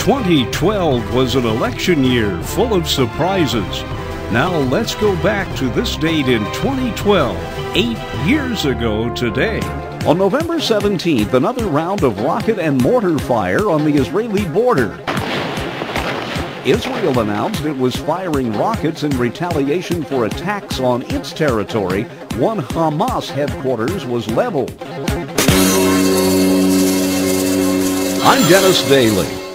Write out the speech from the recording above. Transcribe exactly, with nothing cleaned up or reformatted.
twenty twelve was an election year full of surprises. Now let's go back to this date in twenty twelve, eight years ago today. On November seventeenth, another round of rocket and mortar fire on the Israeli border. Israel announced it was firing rockets in retaliation for attacks on its territory. One Hamas headquarters was leveled. I'm Dennis Daly.